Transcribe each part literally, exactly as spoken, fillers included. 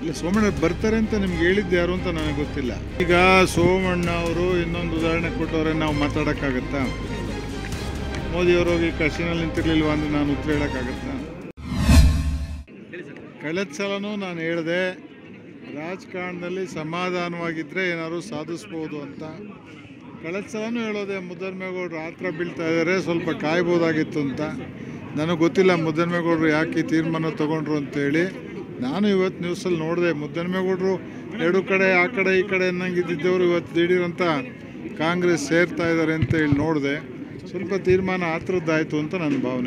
ಇಲ್ಲ, ಸೋಮಣ್ಣ ಬರ್ತಾರೆ ಅಂತ ನಿಮ್ಗೆ ಹೇಳಿದ್ದು ಯಾರು ಅಂತ ನನಗೆ ಗೊತ್ತಿಲ್ಲ. ಈಗ ಸೋಮಣ್ಣ ಅವರು ಇನ್ನೊಂದು ಉದಾಹರಣೆ ಕೊಟ್ಟವ್ರೆ, ನಾವು ಮಾತಾಡೋಕ್ಕಾಗತ್ತಾ? ಮೋದಿಯವರು ಹೋಗಿ ಕಶಿನಲ್ಲಿ ನಿಂತಿರ್ಲಿಲ್ವ ಅಂದ್ರೆ ನಾನು ಉತ್ತರ ಹೇಳೋಕ್ಕಾಗತ್ತಾ? ಕಳೆದ ಸಲನೂ ನಾನು ಹೇಳಿದೆ, ರಾಜಕಾರಣದಲ್ಲಿ ಸಮಾಧಾನವಾಗಿದ್ದರೆ ಏನಾದ್ರು ಸಾಧಿಸ್ಬೋದು ಅಂತ. ಕಳೆದ ಸಲನೂ ಹೇಳೋದೆ, ಮುದ್ದನ್ಮೇಗೌಡರು ಆತ್ರ ಬೀಳ್ತಾ ಇದ್ದಾರೆ, ಸ್ವಲ್ಪ ಕಾಯ್ಬೋದಾಗಿತ್ತು ಅಂತ. ನನಗೆ ಗೊತ್ತಿಲ್ಲ ಮುದ್ದನ್ಮೇಗೌಡರು ಯಾಕೆ ಈ ತೀರ್ಮಾನ ತೊಗೊಂಡ್ರು ಅಂತೇಳಿ. ನಾನು ಇವತ್ತು ನ್ಯೂಸಲ್ಲಿ ನೋಡಿದೆ, ಮುದ್ದನ್ಮೇಗೌಡರು ಎರಡು ಕಡೆ ಆ ಕಡೆ ಈ ಕಡೆ ಅನ್ನಂಗಿದ್ದವರು ಇವತ್ತು ದಿಢೀರಂತ ಕಾಂಗ್ರೆಸ್ ಸೇರ್ತಾ ಇದ್ದಾರೆ ಅಂತ ಹೇಳಿ ನೋಡಿದೆ. ಸ್ವಲ್ಪ ತೀರ್ಮಾನ ಆತರದ್ದಾಯಿತು ಅಂತ ನನ್ನ ಭಾವನೆ.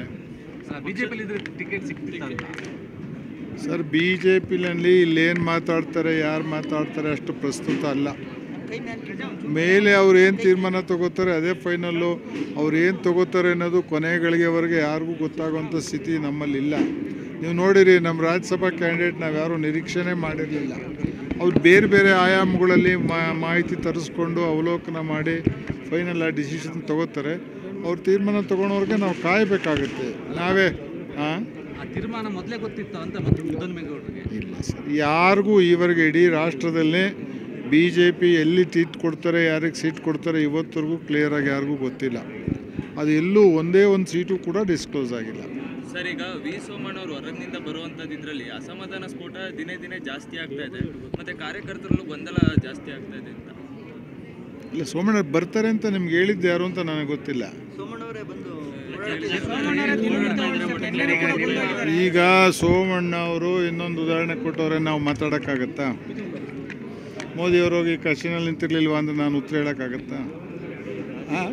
ಸರ್, ಬಿ ಜೆ ಪಿನಲ್ಲಿ ಇಲ್ಲೇನು ಮಾತಾಡ್ತಾರೆ, ಯಾರು ಮಾತಾಡ್ತಾರೆ ಅಷ್ಟು ಪ್ರಸ್ತುತ ಅಲ್ಲ. ಮೇಲೆ ಅವ್ರು ಏನು ತೀರ್ಮಾನ ತಗೋತಾರೆ ಅದೇ ಫೈನಲ್ಲು. ಅವ್ರು ಏನು ತಗೋತಾರೆ ಅನ್ನೋದು ಕೊನೆಗಳಿಗೆವರೆಗೆ ಯಾರಿಗೂ ಗೊತ್ತಾಗುವಂಥ ಸ್ಥಿತಿ ನಮ್ಮಲ್ಲಿಲ್ಲ. ನೀವು ನೋಡಿರಿ, ನಮ್ಮ ರಾಜ್ಯಸಭಾ ಕ್ಯಾಂಡಿಡೇಟ್ ನಾವು ಯಾರೂ ನಿರೀಕ್ಷಣೆ ಮಾಡಿರಲಿಲ್ಲ. ಅವ್ರು ಬೇರೆ ಬೇರೆ ಆಯಾಮಗಳಲ್ಲಿ ಮಾಹಿತಿ ತರಿಸ್ಕೊಂಡು ಅವಲೋಕನ ಮಾಡಿ ಫೈನಲ್ ಆ ಡಿಸಿಷನ್ ತಗೋತಾರೆ. ಅವ್ರ ತೀರ್ಮಾನ ತೊಗೊಳೋರಿಗೆ ನಾವು ಕಾಯಬೇಕಾಗುತ್ತೆ. ನಾವೇ ಹಾಂ ತೀರ್ಮಾನ ಮೊದಲೇ ಗೊತ್ತಿತ್ತು ಅಂತ ಇಲ್ಲ ಸರ್, ಯಾರಿಗೂ ಈವರೆಗೆ ಇಡೀ ರಾಷ್ಟ್ರದಲ್ಲಿ ಬಿ ಜೆ ಪಿ ಎಲ್ಲಿ ಸೀಟ್ ಕೊಡ್ತಾರೆ, ಯಾರಿಗೆ ಸೀಟ್ ಕೊಡ್ತಾರೆ ಇವತ್ತರೆಗೂ ಕ್ಲಿಯರಾಗಿ ಯಾರಿಗೂ ಗೊತ್ತಿಲ್ಲ. ಅದು ಎಲ್ಲೂ ಒಂದೇ ಒಂದು ಸೀಟು ಕೂಡ ಡಿಸ್ಕ್ಲೋಸ್ ಆಗಿಲ್ಲ. ಸರ್, ಈಗ ವಿ ಸೋಮಣ್ಣ ಅವರು ಹೊರಗಿನಿಂದ ಬರುವಂಥದ್ದು ಇದರಲ್ಲಿ ಅಸಮಾಧಾನ ಸ್ಫೋಟ ದಿನೇ ದಿನೇ ಜಾಸ್ತಿ ಆಗ್ತಾ ಇದೆ, ಮತ್ತು ಕಾರ್ಯಕರ್ತರಲ್ಲೂ ಗೊಂದಲ ಜಾಸ್ತಿ ಆಗ್ತಾ ಇದೆ ಅಂತ. ಇಲ್ಲ, ಸೋಮಣ್ಣ ಬರ್ತಾರೆ ಅಂತ ನಿಮ್ಗೆ ಹೇಳಿದ್ದು ಯಾರು ಅಂತ ನನಗೆ ಗೊತ್ತಿಲ್ಲ. ಈಗ ಸೋಮಣ್ಣ ಅವರು ಇನ್ನೊಂದು ಉದಾಹರಣೆ ಕೊಟ್ಟವ್ರೆ, ನಾವು ಮಾತಾಡೋಕ್ಕಾಗತ್ತಾ? ಮೋದಿಯವರು ಹೋಗಿ ಕಶಿನಲ್ಲಿ ನಿಂತಿರ್ಲಿಲ್ವ ಅಂದ್ರೆ ನಾನು ಉತ್ತರ ಹೇಳೋಕ್ಕಾಗತ್ತಾ? ಹಾಂ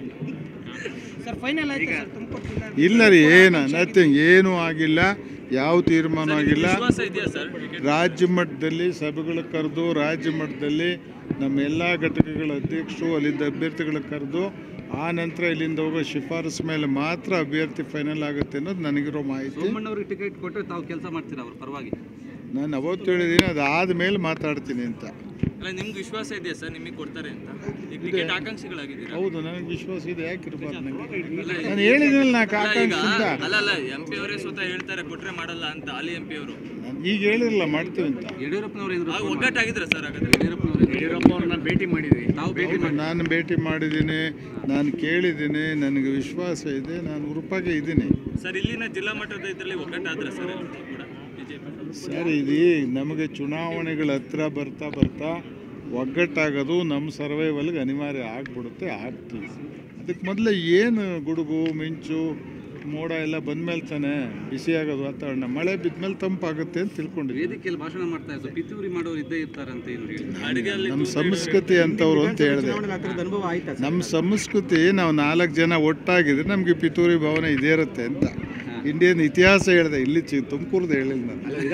ಇಲ್ಲ ರೀ, ಏನು ನಥಿಂಗ್, ಏನೂ ಆಗಿಲ್ಲ, ಯಾವ ತೀರ್ಮಾನ ಆಗಿಲ್ಲ. ರಾಜ್ಯ ಮಟ್ಟದಲ್ಲಿ ಸಭೆಗಳು ಕರೆದು, ರಾಜ್ಯ ಮಟ್ಟದಲ್ಲಿ ನಮ್ಮ ಎಲ್ಲ ಘಟಕಗಳ ಅಧ್ಯಕ್ಷರು ಅಲ್ಲಿದ್ದ ಅಭ್ಯರ್ಥಿಗಳ ಕರೆದು, ಆ ನಂತರ ಇಲ್ಲಿಂದ ಹೋಗೋ ಶಿಫಾರಸು ಮೇಲೆ ಮಾತ್ರ ಅಭ್ಯರ್ಥಿ ಫೈನಲ್ ಆಗುತ್ತೆ ಅನ್ನೋದು ನನಗಿರೋ ಮಾಹಿತಿ. ಸೋಮಣ್ಣವ್ರಿಗೆ ಟಿಕೆಟ್ ಕೊಟ್ಟರೆ ತಾವು ಕೆಲಸ ಮಾಡ್ತೀರಾ ಅವ್ರ ಪರವಾಗಿ? ನಾನು ಅವತ್ತು ಹೇಳಿದ್ದೀನಿ, ಅದಾದ ಮೇಲೆ ಮಾತಾಡ್ತೀನಿ ಅಂತ. ನಿಮ್ಗೆ ವಿಶ್ವಾಸ ಇದೆಯಾ ಸರ್ ನಿಮಗೆ ಕೊಡ್ತಾರೆ ಅಂತ? ಟಿಕೆಟ್ ಆಕಾಂಕ್ಷಿಗಳಾಗಿದ್ದೀರಾ? ಹೌದು, ನನಗೆ ವಿಶ್ವಾಸ ಇದೆ. ಯಾಕೆ ಇರಬಾರ್ದು? ನನಗೆ ನಾನು ಹೇಳಿದ್ನಲ್ಲ, ನಾಲ್ಕು ಆಕಾಂಕ್ಷಿ ಅಂತ. ಅಲ್ಲ ಅಲ್ಲ ಎಂ ಪಿ ಅವರೇ ಸ್ವತಃ ಹೇಳ್ತಾರೆ ಕೊಟ್ರೆ ಮಾಡಲ್ಲ ಅಂತ. ಅಲ್ಲಿ ಎಂ ಪಿ ಅವರು ಈಗ ಹೇಳಿರಲ್ಲ ಮಾಡ್ತೀವಿ ಅಂತ. ಯಡಿಯೂರಪ್ಪನವರು ಒಗ್ಗಟ್ಟಾಗಿದ್ರೆ ಸರ್ ಹಾಗಾದ್ರೆ? ಯಡಿಯೂರಪ್ಪ ಅವ್ರನ್ನ ಭೇಟಿ ಮಾಡಿದ್ವಿ, ತಾವು ಭೇಟಿ ಮಾಡಿ? ನಾನು ಭೇಟಿ ಮಾಡಿದ್ದೀನಿ, ನಾನು ಕೇಳಿದ್ದೀನಿ, ನನಗೆ ವಿಶ್ವಾಸ ಇದೆ, ನಾನು ಉರುಪಾಗೆ ಇದ್ದೀನಿ. ಸರ್, ಇಲ್ಲಿನ ಜಿಲ್ಲಾ ಮಟ್ಟದ ಇದರಲ್ಲಿ ಒಗ್ಗಟ್ಟಾದ್ರೆ ಸರ್ ಕೂಡ ಬಿಜೆಪಿ? ಸರ್, ಇದು ನಮಗೆ ಚುನಾವಣೆಗಳ ಹತ್ರ ಬರ್ತಾ ಬರ್ತಾ ಒಗ್ಗಟ್ಟಾಗೋದು ನಮ್ಮ ಸರ್ವೈವಲ್ಗೆ ಅನಿವಾರ್ಯ ಆಗ್ಬಿಡುತ್ತೆ, ಆಗ್ತೀವಿ. ಅದಕ್ಕೆ ಮೊದಲೇ ಏನು ಗುಡುಗು ಮಿಂಚು ಮೋಡ ಎಲ್ಲ ಬಂದಮೇಲೆ ತಾನೆ ಬಿಸಿ ಆಗೋದು ವಾತಾವರಣ. ಮಳೆ ಬಿದ್ಮೇಲೆ ತಂಪಾಗುತ್ತೆ ಅಂತ ತಿಳ್ಕೊಂಡಿದ್ವಿ. ವೇದಿಕೆಯಲ್ಲಿ ಭಾಷಣ ಮಾಡ್ತಾ ಇದ್ದು ಪಿತೂರಿ ಮಾಡೋರು ಇದ್ದೇ ಇರ್ತಾರೆ ಅಂತ ಏನು ಹೇಳಿ? ನಮ್ಮ ಸಂಸ್ಕೃತಿ ಅಂತವ್ರು ಅಂತ ಹೇಳಿದೆ. ನಮ್ಮ ಸಂಸ್ಕೃತಿ ನಾವು ನಾಲ್ಕು ಜನ ಒಟ್ಟಾಗಿದ್ರೆ ನಮಗೆ ಪಿತೂರಿ ಭಾವನೆ ಇದೇ ಇರುತ್ತೆ ಅಂತ. ಇಂಡಿಯನ್ ಇತಿಹಾಸ ಹೇಳಿದೆ, ಇಲ್ಲಿ ಚಿ ತುಮಕೂರ್ದು ಹೇಳಿಲ್ಲ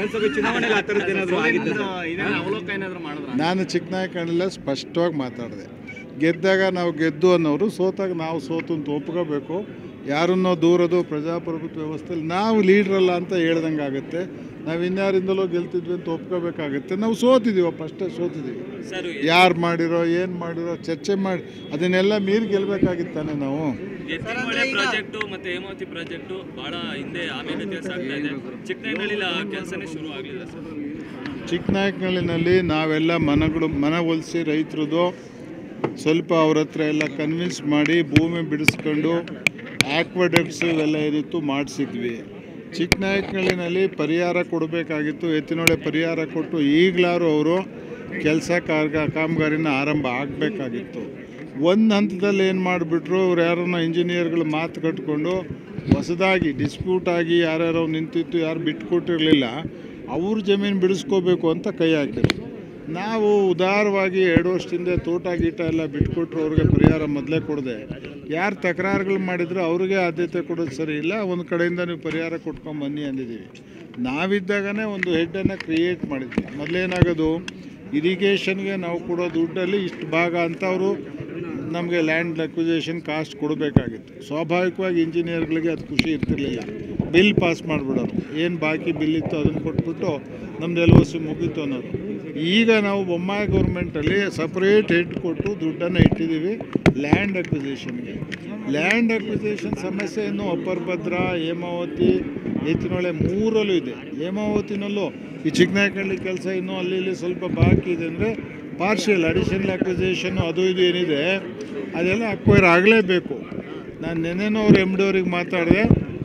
ನಾನು. ನಾನು ಚಿಕ್ಕನಾಯಕನೆಲ್ಲ ಸ್ಪಷ್ಟವಾಗಿ ಮಾತಾಡಿದೆ. ಗೆದ್ದಾಗ ನಾವು ಗೆದ್ದು ಅನ್ನೋರು, ಸೋತಾಗ ನಾವು ಸೋತು ಅಂತ ಒಪ್ಕೋಬೇಕು. ಯಾರನ್ನೋ ದೂರದು ಪ್ರಜಾಪ್ರಭುತ್ವ ವ್ಯವಸ್ಥೆಯಲ್ಲಿ ನಾವು ಲೀಡ್ರಲ್ಲ ಅಂತ ಹೇಳ್ದಂಗೆ ಆಗುತ್ತೆ. ನಾವು ಇನ್ಯಾರಿಂದಲೋ ಗೆಲ್ತಿದ್ವಿ ಅಂತ ಒಪ್ಕೋಬೇಕಾಗುತ್ತೆ. ನಾವು ಸೋತಿದ್ದೀವಪ್ಪ, ಅಷ್ಟೇ ಸೋತಿದ್ದೀವಿ. ಯಾರು ಮಾಡಿರೋ ಏನು ಮಾಡಿರೋ ಚರ್ಚೆ ಮಾಡಿ ಅದನ್ನೆಲ್ಲ ಮೀರಿ ಗೆಲ್ಲಬೇಕಾಗಿತ್ತಾನೆ ನಾವು. ಪ್ರಾಜೆಕ್ಟು ಮತ್ತು ಹೇಮಾವತಿ ಪ್ರಾಜೆಕ್ಟು ಭಾಳ ಹಿಂದೆ ಆಮೇಲೆ ಕೆಲಸ ಆಗ್ತಾ ಇದೆ. ಚಿಕ್ಕನಾಯಕನಹಳ್ಳಿ ಕೆಲಸನೇ ಶುರು ಆಗಲಿಲ್ಲ ಸರ್. ಚಿಕ್ಕನಾಯಕನಹಳ್ಳಿನಲ್ಲಿ ನಾವೆಲ್ಲ ಮನಗಳು ಮನವೊಲಿಸಿ ರೈತರದು ಸ್ವಲ್ಪ ಅವ್ರ ಹತ್ರ ಎಲ್ಲ ಕನ್ವಿನ್ಸ್ ಮಾಡಿ ಭೂಮಿ ಬಿಡಿಸ್ಕೊಂಡು ಆಕ್ವಾಡಕ್ಟ್ಸ್ ಇವೆಲ್ಲ ಏನಿತ್ತು ಮಾಡಿಸಿದ್ವಿ. ಚಿಕ್ಕನಾಯಕನಹಳ್ಳಿನಲ್ಲಿ ಪರಿಹಾರ ಕೊಡಬೇಕಾಗಿತ್ತು, ಎತ್ತಿನೊಳೆ ಪರಿಹಾರ ಕೊಟ್ಟು ಈಗಲಾರು ಅವರು ಕೆಲಸ ಕಾರ್ಗ ಕಾಮಗಾರಿನ ಆರಂಭ ಆಗಬೇಕಾಗಿತ್ತು. ಒಂದು ಹಂತದಲ್ಲಿ ಏನು ಮಾಡಿಬಿಟ್ರು, ಅವ್ರು ಯಾರನ್ನ ಇಂಜಿನಿಯರ್ಗಳು ಮಾತು ಕಟ್ಕೊಂಡು ಹೊಸದಾಗಿ ಡಿಸ್ಪ್ಯೂಟ್ ಆಗಿ ಯಾರ್ಯಾರೋ ನಿಂತಿತ್ತು, ಯಾರು ಬಿಟ್ಕೊಟ್ಟಿರಲಿಲ್ಲ, ಅವ್ರ ಜಮೀನು ಬಿಡಿಸ್ಕೋಬೇಕು ಅಂತ ಕೈ ಹಾಕಿದ್ರು. ನಾವು ಉದಾರವಾಗಿ ಎರಡು ವರ್ಷದಿಂದ ತೋಟ ಗೀಟ ಎಲ್ಲ ಬಿಟ್ಕೊಟ್ರು, ಅವ್ರಿಗೆ ಪರಿಹಾರ ಮೊದಲೇ ಕೊಡದೆ ಯಾರು ತಕರಾರುಗಳು ಮಾಡಿದ್ರು ಅವ್ರಿಗೆ ಆದ್ಯತೆ ಕೊಡೋದು ಸರಿ ಇಲ್ಲ. ಒಂದು ಕಡೆಯಿಂದ ನೀವು ಪರಿಹಾರ ಕೊಟ್ಕೊಂಬನ್ನಿ ಅಂದಿದ್ದೀವಿ. ನಾವಿದ್ದಾಗನೇ ಒಂದು ಹೆಡ್ಡನ್ನು ಕ್ರಿಯೇಟ್ ಮಾಡಿದ್ವಿ. ಮೊದಲೇನಾಗೋದು, ಇರಿಗೇಷನ್ಗೆ ನಾವು ಕೊಡೋ ದುಡ್ಡಲ್ಲಿ ಇಷ್ಟು ಭಾಗ ಅಂತ ಅವರು ನಮಗೆ ಲ್ಯಾಂಡ್ ಅಕ್ವಿಸೇಷನ್ ಕಾಸ್ಟ್ ಕೊಡಬೇಕಾಗಿತ್ತು. ಸ್ವಾಭಾವಿಕವಾಗಿ ಇಂಜಿನಿಯರ್ಗಳಿಗೆ ಅದು ಖುಷಿ ಇರ್ತಿರ್ಲಿಲ್ಲ. ಬಿಲ್ ಪಾಸ್ ಮಾಡಿಬಿಡೋರು, ಏನು ಬಾಕಿ ಬಿಲ್ ಇತ್ತು ಅದನ್ನು ಕೊಟ್ಬಿಟ್ಟು ನಮ್ದು ಎಲ್ ಒ ಸಿ ಮುಗೀತು ಅನ್ನೋದು. ಈಗ ನಾವು ಬೊಮ್ಮಾಯಿ ಗೌರ್ಮೆಂಟಲ್ಲಿ ಸಪ್ರೇಟ್ ಹೆಡ್ ಕೊಟ್ಟು ದುಡ್ಡನ್ನು ಇಟ್ಟಿದ್ದೀವಿ ಲ್ಯಾಂಡ್ ಅಕ್ವಿಸೇಷನ್ಗೆ. ಲ್ಯಾಂಡ್ ಅಕ್ವಿಸೇಷನ್ ಸಮಸ್ಯೆ ಇನ್ನು ಅಪ್ಪರ್ ಭದ್ರಾ, ಹೇಮಾವತಿ, ಎತ್ತಿನೊಳೆ ಮೂರಲ್ಲೂ ಇದೆ. ಹೇಮಾವತಿನಲ್ಲೂ ಈ ಚಿಕ್ಕನಾಯಕಹಳ್ಳಿ ಕೆಲಸ ಇನ್ನೂ ಅಲ್ಲಿ ಇಲ್ಲಿ ಸ್ವಲ್ಪ ಬಾಕಿ ಇದೆ. ಅಂದರೆ ಪಾರ್ಷಿಯಲ್ ಅಡಿಷನಲ್ ಅಕ್ವಿಸೇಷನ್ನು ಅದು ಇದು ಏನಿದೆ ಅದೆಲ್ಲ ಅಕ್ವೈರ್ ಆಗಲೇಬೇಕು. ನಾನು ನೆನ್ನೆನೂ ಅವ್ರು ಎಮ್ ಡಿ ಅವ್ರಿಗೆ ಮಾತಾಡಿದೆ,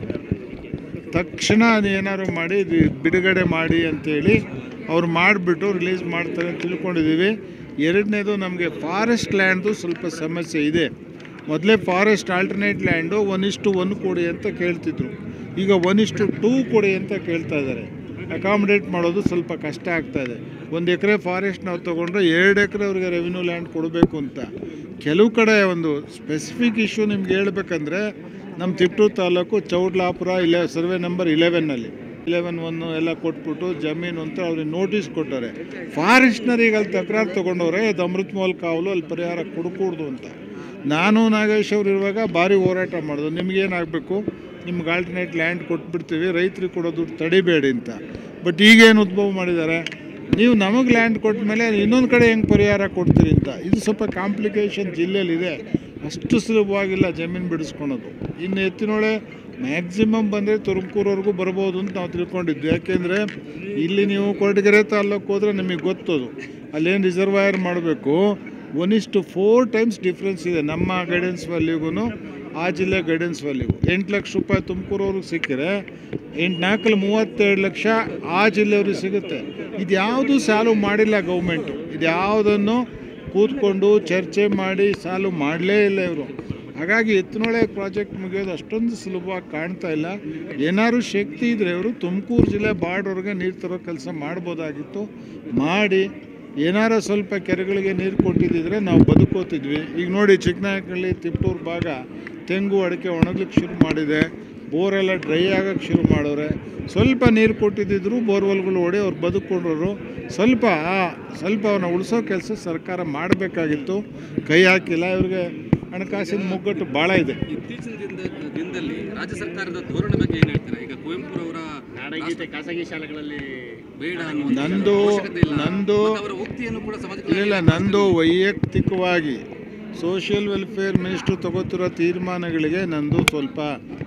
ತಕ್ಷಣ ಅದು ಏನಾದ್ರು ಮಾಡಿ ಇದು ಬಿಡುಗಡೆ ಮಾಡಿ ಅಂಥೇಳಿ ಅವ್ರು ಮಾಡಿಬಿಟ್ಟು ರಿಲೀಸ್ ಮಾಡ್ತಾರೆ ಅಂತ ತಿಳ್ಕೊಂಡಿದ್ದೀವಿ. ಎರಡನೇದು, ನಮಗೆ ಫಾರೆಸ್ಟ್ ಲ್ಯಾಂಡ್ದು ಸ್ವಲ್ಪ ಸಮಸ್ಯೆ ಇದೆ. ಮೊದಲೇ ಫಾರೆಸ್ಟ್ ಆಲ್ಟರ್ನೇಟ್ ಲ್ಯಾಂಡು ಒನ್ ಇಷ್ಟು ಒನ್ ಕೊಡಿ ಅಂತ ಕೇಳ್ತಿದ್ರು, ಈಗ ಒನ್ ಇಷ್ಟು ಟೂ ಕೊಡಿ ಅಂತ ಕೇಳ್ತಾ ಇದ್ದಾರೆ. ಅಕಾಮಿಡೇಟ್ ಮಾಡೋದು ಸ್ವಲ್ಪ ಕಷ್ಟ ಆಗ್ತಾಯಿದೆ. ಒಂದು ಎಕರೆ ಫಾರೆಸ್ಟ್ ನಾವು ತೊಗೊಂಡ್ರೆ ಎರಡು ಎಕರೆ ಅವ್ರಿಗೆ ರೆವಿನ್ಯೂ ಲ್ಯಾಂಡ್ ಕೊಡಬೇಕು ಅಂತ. ಕೆಲವು ಕಡೆ ಒಂದು ಸ್ಪೆಸಿಫಿಕ್ ಇಶ್ಯೂ ನಿಮ್ಗೆ ಹೇಳ್ಬೇಕಂದ್ರೆ, ನಮ್ಮ ತಿಪ್ಟೂರು ತಾಲೂಕು ಚೌಡ್ಲಾಪುರ ಇಲ್ಲ ಸರ್ವೆ ನಂಬರ್ ಇಲೆವೆನ್ನಲ್ಲಿ ಇಲೆವೆನ್ ಒನ್ನು ಎಲ್ಲ ಕೊಟ್ಬಿಟ್ಟು ಜಮೀನು ಅಂತ ಅವ್ರಿಗೆ ನೋಟಿಸ್ ಕೊಟ್ಟವ್ರೆ. ಫಾರೆಸ್ಟ್ನರಿಗೆ ಅಲ್ಲಿ ತಕರಾರು ತೊಗೊಂಡವ್ರೆ, ಅದು ಅಮೃತ್ ಮಹಲ್ ಕಾವಲು ಅಲ್ಲಿ ಪರಿಹಾರ ಕೊಡಕೂಡ್ದು ಅಂತ. ನಾನು ನಾಗೇಶ್ ಅವ್ರು ಇರುವಾಗ ಭಾರಿ ಹೋರಾಟ ಮಾಡೋದು, ನಿಮಗೇನಾಗಬೇಕು, ನಿಮ್ಗೆ ಆಲ್ಟರ್ನೇಟ್ ಲ್ಯಾಂಡ್ ಕೊಟ್ಬಿಡ್ತೀವಿ, ರೈತರಿಗೆ ಕೊಡೋ ದುಡ್ಡು ತಡಿಬೇಡಿ ಅಂತ. ಬಟ್ ಈಗೇನು ಉದ್ಭವ ಮಾಡಿದ್ದಾರೆ, ನೀವು ನಮಗೆ ಲ್ಯಾಂಡ್ ಕೊಟ್ಟ ಮೇಲೆ ಇನ್ನೊಂದು ಕಡೆ ಹೆಂಗೆ ಪರಿಹಾರ ಕೊಡ್ತೀರಿ ಅಂತ. ಇದು ಸ್ವಲ್ಪ ಕಾಂಪ್ಲಿಕೇಶನ್ ಜಿಲ್ಲೆಯಲ್ಲಿದೆ, ಅಷ್ಟು ಸುಲಭವಾಗಿಲ್ಲ ಜಮೀನು ಬಿಡಿಸ್ಕೊಳೋದು. ಇನ್ನು ಎತ್ತಿನೊಳೆ ಮ್ಯಾಕ್ಸಿಮಮ್ ಬಂದರೆ ತುಮಕೂರವರೆಗೂ ಬರ್ಬೋದು ಅಂತ ನಾವು ತಿಳ್ಕೊಂಡಿದ್ದು. ಯಾಕೆಂದರೆ ಇಲ್ಲಿ ನೀವು ಕೊರಟಗೆರೆ ತಾಲ್ಲೂಕು ಹೋದರೆ ನಿಮಗೆ ಗೊತ್ತದು, ಅಲ್ಲೇನು ರಿಸರ್ವಾಯರ್ ಮಾಡಬೇಕು, ಒನ್ ಇಷ್ಟು ಫೋರ್ ಟೈಮ್ಸ್ ಡಿಫ್ರೆನ್ಸ್ ಇದೆ ನಮ್ಮ ಗೈಡೆನ್ಸ್ ವ್ಯಾಲ್ಯೂಗೂ ಆ ಜಿಲ್ಲೆ ಗೈಡೆನ್ಸ್ ವ್ಯಾಲ್ಯೂ. ಎಂಟು ಲಕ್ಷ ರೂಪಾಯಿ ತುಮಕೂರವ್ರಿಗೆ ಸಿಕ್ಕಿದ್ರೆ ಎಂಟು ನಾಲ್ಕಲ್ಲಿ ಮೂವತ್ತೆರಡು ಲಕ್ಷ ಆ ಜಿಲ್ಲೆಯವ್ರಿಗೆ ಸಿಗುತ್ತೆ. ಇದು ಯಾವುದು ಸಾಲ್ವ್ ಮಾಡಿಲ್ಲ ಗೌರ್ಮೆಂಟು, ಇದು ಯಾವುದನ್ನು ಕೂತ್ಕೊಂಡು ಚರ್ಚೆ ಮಾಡಿ ಸಾಲ್ವ್ ಮಾಡಲೇ ಇಲ್ಲ ಇವರು. ಹಾಗಾಗಿ ಎತ್ತಿನೊಳೆ ಪ್ರಾಜೆಕ್ಟ್ ಮುಗಿಯೋದು ಅಷ್ಟೊಂದು ಸುಲಭವಾಗಿ ಕಾಣ್ತಾ ಇಲ್ಲ. ಏನಾದ್ರು ಶಕ್ತಿ ಇದ್ದರೆ ಇವರು ತುಮಕೂರು ಜಿಲ್ಲೆ ಬಾರ್ಡ್ವರೆಗೆ ನೀರು ತರೋ ಕೆಲಸ ಮಾಡ್ಬೋದಾಗಿತ್ತು. ಮಾಡಿ ಏನಾರ ಸ್ವಲ್ಪ ಕೆರೆಗಳಿಗೆ ನೀರು ಕೊಟ್ಟಿದ್ದಿದ್ರೆ ನಾವು ಬದುಕೋತಿದ್ವಿ. ಈಗ ನೋಡಿ ಚಿಕ್ಕನಾಯಕಹಳ್ಳಿ ತಿಪ್ಟೂರು ಭಾಗ ತೆಂಗು ಅಡಿಕೆ ಒಣಗ್ಲಿಕ್ಕೆ ಶುರು ಮಾಡಿದೆ, ಬೋರೆಲ್ಲ ಡ್ರೈ ಆಗೋಕ್ಕೆ ಶುರು ಮಾಡೋರೆ. ಸ್ವಲ್ಪ ನೀರು ಕೊಟ್ಟಿದ್ದಿದ್ರು ಬೋರ್ವೆಲ್ಗಳು ಹೊಡಿ ಅವ್ರು ಬದುಕೊಂಡ್ರು. ಸ್ವಲ್ಪ ಸ್ವಲ್ಪ ಅವನ್ನ ಉಳಿಸೋ ಕೆಲಸ ಸರ್ಕಾರ ಮಾಡಬೇಕಾಗಿತ್ತು, ಕೈ ಹಾಕಿಲ್ಲ. ಇವ್ರಿಗೆ ಹಣಕಾಸಿನ ಮುಗ್ಗಟ್ಟು ಭಾಳ ಇದೆ. ಇತ್ತೀಚಿನ ದಿನದಲ್ಲಿ ರಾಜ್ಯ ಸರ್ಕಾರದ ಧೋರಣೆ ಬಗ್ಗೆ ಏನು ಹೇಳ್ತೀರಾ? ಈಗ ಕುವೆಂಪು ಅವರ ನಾಡಗೀತೆ ಖಾಸಗಿ ಶಾಲೆಗಳಲ್ಲಿ ಬೇಡ ನಂದು ನಂದು ಉಕ್ತಿಯನ್ನು ಕೂಡ ಇಲ್ಲ ನಂದು ವೈಯಕ್ತಿಕವಾಗಿ ಸೋಷಿಯಲ್ ವೆಲ್ಫೇರ್ ಮಿನಿಸ್ಟ್ರು ತಗೋತಿರೋ ತೀರ್ಮಾನಗಳಿಗೆ ನಂದು ಸ್ವಲ್ಪ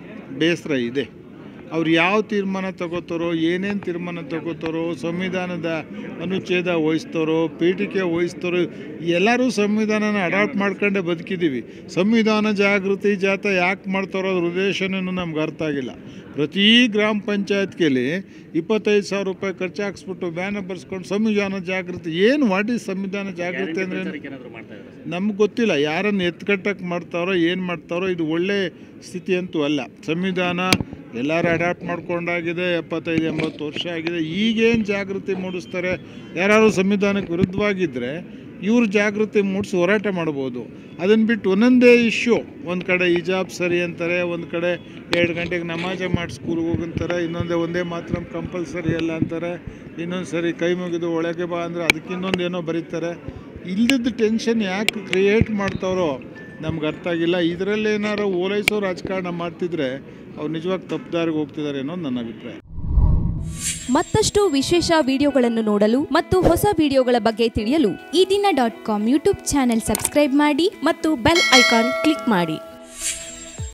ಬೇಸರ ಇದೆ. ಅವ್ರು ಯಾವ ತೀರ್ಮಾನ ತಗೋತಾರೋ, ಏನೇನು ತೀರ್ಮಾನ ತಗೋತಾರೋ, ಸಂವಿಧಾನದ ಅನುಚ್ಛೇದ ವಹಿಸ್ತಾರೋ, ಪೀಠಿಕೆ ವಹಿಸ್ತಾರೋ, ಎಲ್ಲರೂ ಸಂವಿಧಾನನ ಅಡಾಪ್ಟ್ ಮಾಡ್ಕೊಂಡೇ ಬದುಕಿದ್ದೀವಿ. ಸಂವಿಧಾನ ಜಾಗೃತಿ ಜಾಥಾ ಯಾಕೆ ಮಾಡ್ತಾರೋ ಅದ್ರ ಉದ್ದೇಶನೂ ನಮ್ಗೆ ಅರ್ಥ ಆಗಿಲ್ಲ. ಪ್ರತಿ ಗ್ರಾಮ ಪಂಚಾಯತ್ಗೆಲ್ಲಿ ಇಪ್ಪತ್ತೈದು ಸಾವಿರ ರೂಪಾಯಿ ಖರ್ಚು ಹಾಕ್ಸ್ಬಿಟ್ಟು ಬ್ಯಾನರ್ ಬರ್ಸ್ಕೊಂಡು ಸಂವಿಧಾನ ಜಾಗೃತಿ. ಏನು ವಾಟ್ ಈಸ್ ಸಂವಿಧಾನ ಜಾಗೃತಿ ಅಂದರೆ ನಮ್ಗೆ ಗೊತ್ತಿಲ್ಲ. ಯಾರನ್ನು ಎತ್ಕಟ್ಟಕ್ಕೆ ಮಾಡ್ತಾರೋ ಏನು ಮಾಡ್ತಾರೋ. ಇದು ಒಳ್ಳೆ ಸ್ಥಿತಿ ಅಂತೂ ಅಲ್ಲ. ಸಂವಿಧಾನ ಎಲ್ಲರೂ ಅಡಾಪ್ಟ್ ಮಾಡ್ಕೊಂಡಾಗಿದೆ, ಎಪ್ಪತ್ತೈದು ಎಂಬತ್ತು ವರ್ಷ ಆಗಿದೆ. ಈಗೇನು ಜಾಗೃತಿ ಮೂಡಿಸ್ತಾರೆ? ಯಾರು ಸಂವಿಧಾನಕ್ಕೆ ವಿರುದ್ಧವಾಗಿದ್ದರೆ ಇವ್ರು ಜಾಗೃತಿ ಮೂಡಿಸಿ ಹೋರಾಟ ಮಾಡ್ಬೋದು. ಅದನ್ನು ಬಿಟ್ಟು ಒಂದೊಂದೇ ಇಶ್ಯೂ, ಒಂದು ಕಡೆ ಹಿಜಾಬ್ ಸರಿ ಅಂತಾರೆ, ಒಂದು ಕಡೆ ಎರಡು ಗಂಟೆಗೆ ನಮಾಜ ಮಾಡಿ ಸ್ಕೂಲ್ಗೆ ಹೋಗಂತಾರೆ, ಇನ್ನೊಂದೇ ಒಂದೇ ಮಾತ್ರ ಕಂಪಲ್ಸರಿ ಅಲ್ಲ ಅಂತಾರೆ, ಇನ್ನೊಂದು ಸರಿ ಕೈ ಮುಗಿದು ಒಳಗೆ ಬಾ ಅಂದರೆ ಅದಕ್ಕೆ ಇನ್ನೊಂದು ಏನೋ ಬರೀತಾರೆ. ಇಲ್ಲದ ಟೆನ್ಷನ್ ಯಾಕೆ ಕ್ರಿಯೇಟ್ ಮಾಡ್ತಾರೋ ನಮ್ಗೆ ಅರ್ಥ ಆಗಿಲ್ಲ. ಇದರಲ್ಲಿ ಏನಾರು ಓಲೈಸೋ ರಾಜಕಾರಣ ಮಾಡ್ತಿದ್ರೆ ಅವ್ರು ನಿಜವಾಗಿ ತಪ್ಪುದಾರಿಗೆ ಹೋಗ್ತಿದ್ದಾರೆ ಅನ್ನೋದು ನನ್ನ ಅಭಿಪ್ರಾಯ. ಮತ್ತಷ್ಟು ವಿಶೇಷ ವಿಡಿಯೋಗಳನ್ನು ನೋಡಲು ಮತ್ತು ಹೊಸ ವಿಡಿಯೋಗಳ ಬಗ್ಗೆ ತಿಳಿಯಲು Eedina dot com YouTube channel subscribe ಮಾಡಿ ಮತ್ತು ಬೆಲ್ ಐಕಾನ್ ಕ್ಲಿಕ್ ಮಾಡಿ.